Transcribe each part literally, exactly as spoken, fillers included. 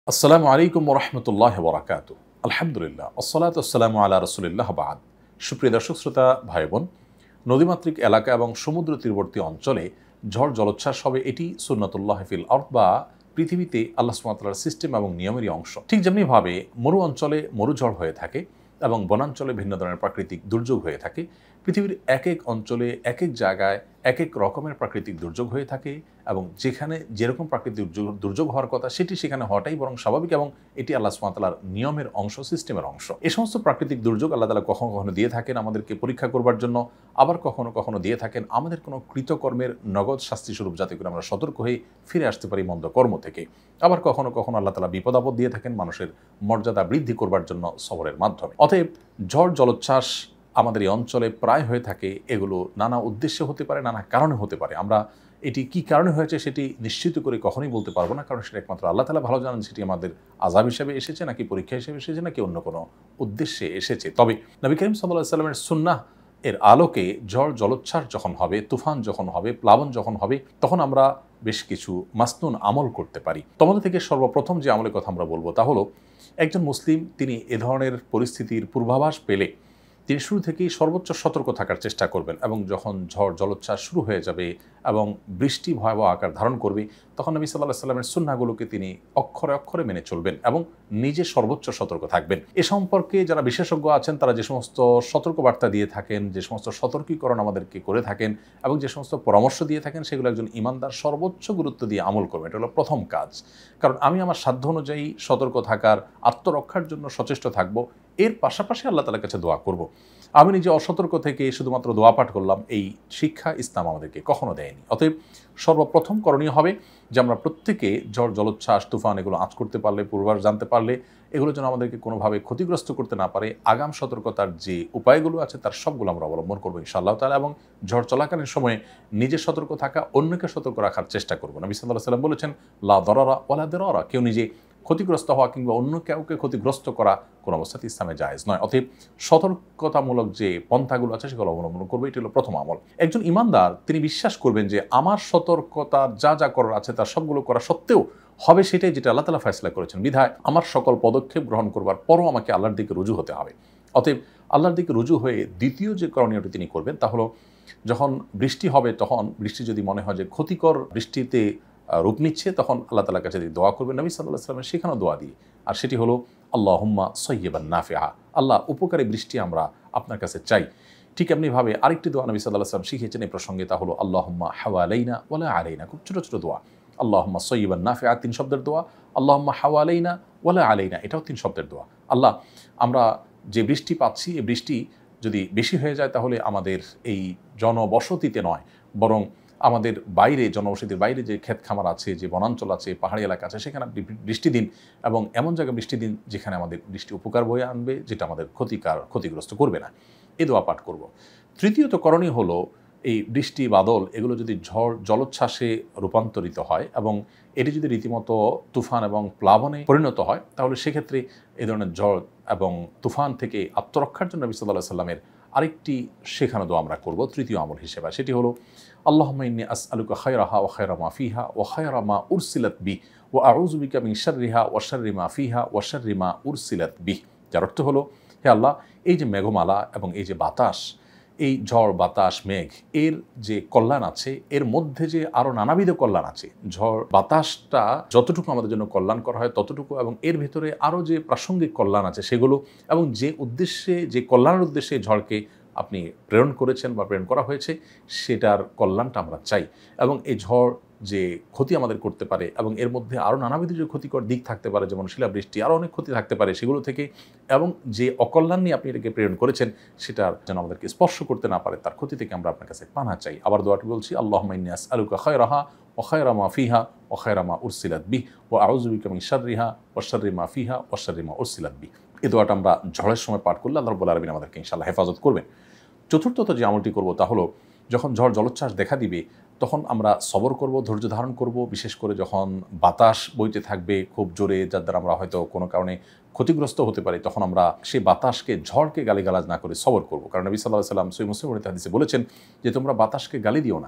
আসসালামু আলাইকুম ওয়া রাহমাতুল্লাহি ওয়া বারাকাতুহু। আলহামদুলিল্লাহ, আসসালাতু ওয়াসসালামু আলা রাসূলিল্লাহ বা'দ। সুপ্রিয় দর্শক শ্রোতা ভাই বোন, নদীমাতৃক এলাকা এবং সমুদ্র তীরবর্তী অঞ্চলে ঝড় জলোচ্ছ্বাস হবে, এটি সুন্নাতুল্লাহ ফিল আরদ বা পৃথিবীতে আল্লাহ সুবহানাহু ওয়া তাআলার সিস্টেম এবং নিয়মেরই অংশ। ঠিক যেমনিভাবে মরু অঞ্চলে মরুঝড় হয়ে থাকে এবং বনাঞ্চলে ভিন্ন ধরনের প্রাকৃতিক দুর্যোগ হয়ে থাকে, পৃথিবীর এক এক অঞ্চলে এক এক জায়গায় এক এক রকমের প্রাকৃতিক দুর্যোগ হয়ে থাকে এবং যেখানে যেরকম প্রাকৃতিক দুর্যোগ হওয়ার কথা সেটি সেখানে হওয়াটাই বরং স্বাভাবিক এবং এটি আল্লাহ সুবহানাহু ওয়া তাআলার নিয়মের অংশ, সিস্টেমের অংশ। এই সমস্ত প্রাকৃতিক দুর্যোগ আল্লাহ তাআলা কখনো কখনো দিয়ে থাকেন আমাদেরকে পরীক্ষা করবার জন্য, আবার কখনো কখনো দিয়ে থাকেন আমাদের কোনো কৃতকর্মের নগদ শাস্তি স্বরূপ, যাতে করে আমরা সতর্ক হয়ে ফিরে আসতে পারি মন্দ কর্ম থেকে। আবার কখনো কখনো আল্লাহ তাআলা বিপদ আপদ দিয়ে থাকেন মানুষের মর্যাদা বৃদ্ধি করবার জন্য সবরের মাধ্যমে। অতএব ঝড় জলোচ্ছ্বাস আমাদের এই অঞ্চলে প্রায় হয়ে থাকে। এগুলো নানা উদ্দেশ্যে হতে পারে, নানা কারণে হতে পারে। আমরা এটি কি কারণে হয়েছে সেটি নিশ্চিত করে কখনোই বলতে পারবো না, কারণ সেটা একমাত্র আল্লাহ তাআলা ভালো জানেন সেটি আমাদের আযাব হিসেবে এসেছে নাকি পরীক্ষা হিসেবে এসেছে নাকি অন্য কোনো উদ্দেশ্যে এসেছে। তবে নবী করিম সাল্লাল্লাহু আলাইহি ওয়াসাল্লামের সুন্নাহ এর আলোকে ঝড় জলোচ্ছ্বাস যখন হবে, তুফান যখন হবে, প্লাবন যখন হবে, তখন আমরা বেশ কিছু মাসনুন আমল করতে পারি। তোমাদের থেকে সর্বপ্রথম যে আমলের কথা আমরা বলবো তা হলো, একজন মুসলিম তিনি এ ধরনের পরিস্থিতির পূর্বাভাস পেলে তিনি শুরু থেকেই সর্বোচ্চ সতর্ক থাকার চেষ্টা করবেন এবং যখন ঝড় জলোচ্ছ্বাস শুরু হয়ে যাবে এবং বৃষ্টি ভয়াবহ আকার ধারণ করবে, তখন নবী সাল্লাল্লাহু আলাইহি ওয়াসাল্লামের সুন্নাহগুলোকে তিনি অক্ষরে অক্ষরে মেনে চলবেন এবং নিজে সর্বোচ্চ সতর্ক থাকবেন। এ সম্পর্কে যারা বিশেষজ্ঞ আছেন তারা যে সমস্ত সতর্কবার্তা দিয়ে থাকেন, যে সমস্ত সতর্কীকরণ আমাদেরকে করে থাকেন এবং যে সমস্ত পরামর্শ দিয়ে থাকেন, সেগুলো একজন ইমানদার সর্বোচ্চ গুরুত্ব দিয়ে আমল করবে। এটা হলো প্রথম কাজ। কারণ আমি আমার সাধ্য অনুযায়ী সতর্ক থাকার, আত্মরক্ষার জন্য সচেষ্ট থাকব, এর পাশাপাশি আল্লাহ তাআলার কাছে দোয়া করব। আমি নিজে অসতর্ক থেকে শুধুমাত্র দোয়া পাঠ করলাম, এই শিক্ষা ইসলাম আমাদেরকে কখনো দেয়নি। অতএব সর্বপ্রথম করণীয় হবে যে আমরা প্রত্যেকে ঝড় জলোচ্ছ্বাস তুফান এগুলো আঁচ করতে পারলে, পূর্বাভাস জানতে পারলে, এগুলো যেন আমাদেরকে কোনোভাবে ক্ষতিগ্রস্ত করতে না পারে, আগাম সতর্কতার যে উপায়গুলো আছে তার সবগুলো আমরা অবলম্বন করবো ইনশাআল্লাহ তাআলা। এবং ঝড় চলাকালীন সময়ে নিজে সতর্ক থাকা, অন্যকে সতর্ক রাখার চেষ্টা করবো। নবী সাল্লাল্লাহু আলাইহি ওয়াসাল্লাম বলেছেন, লা দরারা ওয়ালা দিরারা, কেউ নিজে ক্ষতিগ্রস্ত হওয়া কিংবা অন্য কাউকে ক্ষতিগ্রস্ত করা কোনো অবস্থাতে ইসলামে জায়েজ নয়। অতএব সতর্কতামূলক যে পন্থাগুলো আছে সেগুলো অবলম্বন করবে, এটি হলো প্রথম আমল। একজন ইমানদার তিনি বিশ্বাস করবেন যে আমার সতর্কতার যা যা করার আছে তার সবগুলো করা সত্ত্বেও হবে সেটাই যেটা আল্লাহ তাআলা ফয়সালা করেছেন, বিধায় আমার সকল পদক্ষেপ গ্রহণ করবার পরও আমাকে আল্লাহর দিকে রুজু হতে হবে। অতএব আল্লাহর দিকে রুজু হয়ে দ্বিতীয় যে করণীয়টি তিনি করবেন তা হলো, যখন বৃষ্টি হবে তখন বৃষ্টি যদি মনে হয় যে ক্ষতিকর বৃষ্টিতে রূপ নিচ্ছে, তখন আল্লাহ তাআলার কাছে দোয়া করবেন নবী সাল্লাল্লাহু আলাইহি ওয়াসাল্লামের শেখানো দোয়া দিয়ে। আর সেটি হলো আল্লাহুম্মা সাইয়্যিবান নাফিআ, আল্লাহ উপকারী বৃষ্টি আমরা আপনার কাছে চাই। ঠিক এমনিভাবে আরেকটি দোয়া নবী সাল্লাল্লাহু আলাইহি ওয়াসাল্লাম শিখিয়েছেন এই প্রসঙ্গে, তা হলো আল্লাহুম্মা হাওয়ালাইনা ওয়ালা আলাইনা। খুব ছোটো ছোটো দোয়া, আল্লাহুম্মা সাইয়্যিবান নাফিআ তিন শব্দের দোয়া, আল্লাহুম্মা হাওয়ালাইনা ওয়ালা আলাইনা এটাও তিন শব্দের দোয়া। আল্লাহ, আমরা যে বৃষ্টি পাচ্ছি এই বৃষ্টি যদি বেশি হয়ে যায় তাহলে আমাদের এই জনবসতিতে নয়, বরং আমাদের বাইরে, জনবসতির বাইরে যে ক্ষেত খামার আছে, যে বনাঞ্চল আছে, পাহাড়ি এলাকা আছে, সেখানে বৃষ্টি দিন এবং এমন জায়গায় বৃষ্টি দিন যেখানে আমাদের বৃষ্টি উপকার বয়ে আনবে, যেটা আমাদের ক্ষতিকার ক্ষতিগ্রস্ত করবে না। এ দোয়া পাঠ করব। তৃতীয়ত করণীয় হলো, এই বৃষ্টি বাদল এগুলো যদি ঝড় জলোচ্ছ্বাসে রূপান্তরিত হয় এবং এটি যদি রীতিমতো তুফান এবং প্লাবনে পরিণত হয়, তাহলে সেক্ষেত্রে এই ধরনের ঝড় এবং তুফান থেকে আত্মরক্ষার জন্য নবী সাল্লাল্লাহু আলাইহি ওয়াসাল্লামের আরেকটি শেখানো দোয়া আমরা করব তৃতীয় আমল হিসেবে। সেটি হলো আল্লাহুম্মা ইন্নী আসআলুকা খায়রাহা ওয়া খায়রা মা ফিহা ওয়া খায়রা মা উরসিলাত বি ওয়া আউযু বিকা মিন শাররিহা ওয়া শাররি মা ফিহা ওয়া শাররি মা উরসিলাত বি। যার অর্থ হলো, হে আল্লাহ, এই যে মেঘমালা এবং এই যে বাতাস, এই ঝড় বাতাস মেঘ, এর যে কল্যাণ আছে এর মধ্যে যে আরও নানাবিধ কল্যাণ আছে। ঝড় বাতাসটা যতটুকু আমাদের জন্য কল্যাণ করা হয় ততটুকু, এবং এর ভেতরে আরও যে প্রাসঙ্গিক কল্যাণ আছে সেগুলো, এবং যে উদ্দেশ্যে, যে কল্যাণের উদ্দেশ্যে ঝড়কে আপনি প্রেরণ করেছেন বা প্রেরণ করা হয়েছে সেটার কল্যাণটা আমরা চাই। এবং এই ঝড় যে ক্ষতি আমাদের করতে পারে এবং এর মধ্যে আরও নানাবিধ যে ক্ষতিকর দিক থাকতে পারে, যেমন শিলাবৃষ্টি, আরও অনেক ক্ষতি থাকতে পারে সেগুলো থেকে, এবং যে অকল্যাণ নিয়ে আপনি এটাকে প্রেরণ করেছেন সেটার যেন আমাদেরকে স্পর্শ করতে না পারে, তার ক্ষতি থেকে আমরা আপনার কাছে পানা চাই। আবার দোয়াটি বলছি, আল্লাহুম্মা ইন্নী আসআলুকা খায়রাহা ওয়া খায়রা মা ফিহা ওয়া খায়রা মা উরসিলাত বিহি ওয়া আউযু বিকা মিন শাররিহা ওয়া শাররি মা ফিহা ওয়া শাররি মা উরসিলাত বিহি। এই দোয়াটা আমরা ঝড়ের সময় পাঠ করলে আল্লাহ রাব্বুল আলামিন আমাদেরকে ইনশাআল্লাহ হেফাজত করবেন। চতুর্থত যে আমলটি করব তা হলো, যখন ঝড় জলোচ্ছ্বাস দেখা দিবে তখন আমরা সবর করব, ধৈর্য ধারণ করব। বিশেষ করে যখন বাতাস বইতে থাকবে খুব জোরে, যার দ্বারা আমরা হয়তো কোনো কারণে ক্ষতিগ্রস্ত হতে পারি, তখন আমরা সেই বাতাসকে, ঝড়কে গালিগালাজ না করে সবর করব। কারণ নবী সাল্লাল্লাহু আলাইহি ওয়াসাল্লাম সহিহ মুসলিমের হাদিসে বলেছেন যে তোমরা বাতাসকে গালি দিও না,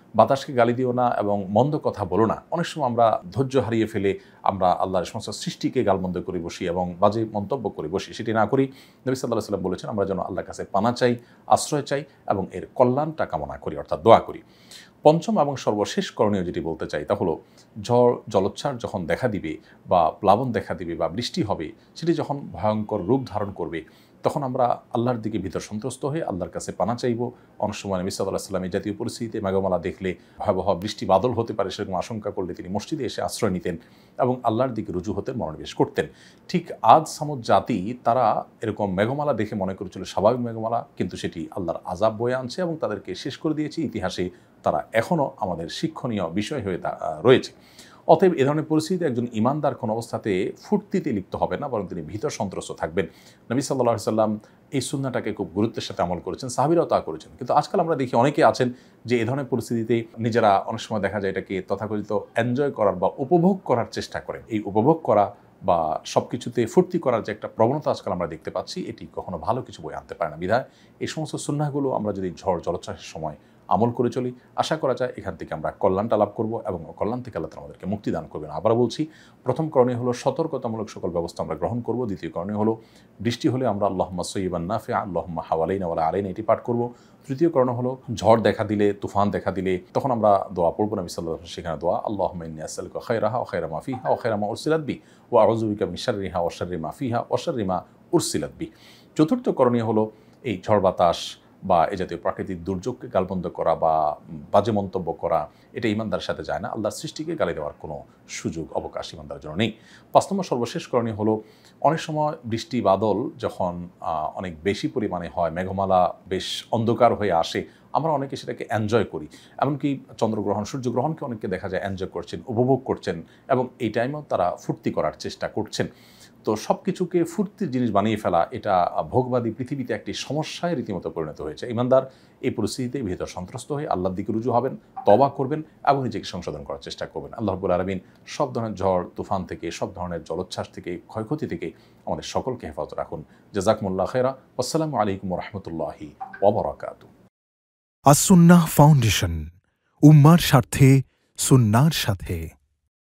বাতাসকে গালি দিও না এবং মন্দ কথা বলো না। অনেক সময় আমরা ধৈর্য হারিয়ে ফেলে আমরা আল্লাহর সমস্ত সৃষ্টিকে গালমন্দ করে বসি এবং বাজে মন্তব্য করে বসি, সেটি না করি। নবী সাল্লাল্লাহু আলাইহি ওয়াসাল্লাম বলেছেন আমরা যেন আল্লাহর কাছে পানা চাই, আশ্রয় চাই এবং এর কল্যাণটা কামনা করি, অর্থাৎ দোয়া করি। পঞ্চম এবং সর্বশেষ করণীয় যেটি বলতে চাই তা হলো ঝড় জলোচ্ছ্বাস যখন দেখা দিবে বা প্লাবন দেখা দিবে বা বৃষ্টি হবে, সেটি যখন ভয়ঙ্কর রূপ ধারণ করবে, তখন আমরা আল্লাহর দিকে ভিতর সন্ত্রস্ত হয়ে আল্লাহর কাছে পানা চাইব। অনেক সময় নবী সাল্লাল্লাহু আলাইহি ওয়াসাল্লাম এই জাতীয় পরিস্থিতিতে মেঘমালা দেখলে, ভয়াবহ বৃষ্টি বাদল হতে পারে সেরকম আশঙ্কা করলে তিনি মসজিদে এসে আশ্রয় নিতেন এবং আল্লাহর দিকে রুজু হতে মনোনিবেশ করতেন। ঠিক আদ সামুদ জাতি তারা এরকম মেঘমালা দেখে মনে করেছিল স্বাভাবিক মেঘমালা, কিন্তু সেটি আল্লাহর আযাব বয়ে আনছে এবং তাদেরকে শেষ করে দিয়েছে। ইতিহাসে তারা এখনও আমাদের শিক্ষণীয় বিষয় হয়ে রয়েছে। অতএব এ ধরনের পরিস্থিতিতে একজন ইমানদার কোনো অবস্থাতে ফুর্তিতে লিপ্ত হবে না, বরং তিনি ভীত সন্ত্রস্ত থাকবেন। নবী সাল্লাল্লাহু আলাইহি ওয়াসাল্লাম এই সুন্নাহটাকে খুব গুরুত্বের সাথে আমল করেছেন, সাহাবীরাও তা করেছেন। কিন্তু আজকাল আমরা দেখি অনেকে আছেন যে এ ধরনের পরিস্থিতিতে নিজেরা অনেক সময় দেখা যায় এটাকে তথাকথিত এনজয় করার বা উপভোগ করার চেষ্টা করেন। এই উপভোগ করা বা সব কিছুতে ফুর্তি করার যে একটা প্রবণতা আজকাল আমরা দেখতে পাচ্ছি, এটি কখনো ভালো কিছু বয়ে আনতে পারে না। বিধায় এই সমস্ত সুন্নাহগুলো আমরা যদি ঝড় জলোচ্ছ্বাসের সময় আমল করে চলি, আশা করা যায় এখান থেকে আমরা কল্যাণটা লাভ করব এবং কল্যাণ থেকে আল্লাহ আমাদেরকে মুক্তি দান করবেন। আবার বলছি, প্রথম করণীয় হলো সতর্কতামূলক সকল ব্যবস্থা আমরা গ্রহণ করব। দ্বিতীয় করণীয় হলো বৃষ্টি হলে আমরা আল্লাহুম্মা সাইয়্যিবান নাফিআ আল্লাহুম্মা হাওয়ালাইনা ওয়ালা আলাইনা এটি পাঠ করব। তৃতীয় করণীয় হলো ঝড় দেখা দিলে, তুফান দেখা দিলে তখন আমরা দোয়া পড়ব। নবী সাল্লাল্লাহু আলাইহি ওয়াসাল্লাম সেখানে দোয়া আল্লাহুম্মা ইন্নী আসআলুকা খায়রাহা ওয়া খায়রা মা ফিহা ওয়া খায়রা মা উরসিলাত বি ওয়া আউযু বিকা মিন শাররিহা ওয়া শাররি মা ফিহা ওয়া শাররি মা উরসিলাত বি। চতুর্থ করণীয় হলো এই ঝড় বাতাস বা এ জাতীয় প্রাকৃতিক দুর্যোগকে গালমন্দ করা বা বাজে মন্তব্য করা, এটা ইমানদারের সাথে যায় না। আল্লাহর সৃষ্টিকে গালি দেওয়ার কোনো সুযোগ অবকাশ ইমানদারের জন্য নেই। পাঁচ নম্বর সর্বশেষ করণীয় হলো অনেক সময় বৃষ্টি বাদল যখন অনেক বেশি পরিমাণে হয়, মেঘমালা বেশ অন্ধকার হয়ে আসে, আমরা অনেকে সেটাকে এনজয় করি। এমনকি চন্দ্রগ্রহণ, সূর্যগ্রহণকে অনেকে দেখা যায় এনজয় করছেন, উপভোগ করছেন এবং এই টাইমেও তারা ফুর্তি করার চেষ্টা করছেন। তো সব কিছুকে ফুর্তির জিনিস বানিয়ে ফেলা, এটা ভোগবাদী পৃথিবীতে একটি সমস্যায় রীতিমতো পরিণত হয়েছে। ইমানদার এই পরিস্থিতিতে ভীত সন্ত্রস্ত হয়ে আল্লাহর দিকে রুজু হবেন, তওবা করবেন এবং নিজেকে সংশোধন করার চেষ্টা করবেন। আল্লাহ রাব্বুল আলামিন সব ধরনের ঝড় তুফান থেকে, সব ধরনের জলোচ্ছ্বাস থেকে, ক্ষয়ক্ষতি থেকে আমাদের সকলকে হেফাজত রাখুন। জাযাকুমুল্লাহ খায়রা। আসসালামু আলাইকুম ওয়া রাহমাতুল্লাহি ওয়া বারাকাতুহু। আস-সুন্নাহ ফাউন্ডেশন, উম্মার স্বার্থে সুন্নাহর সাথে।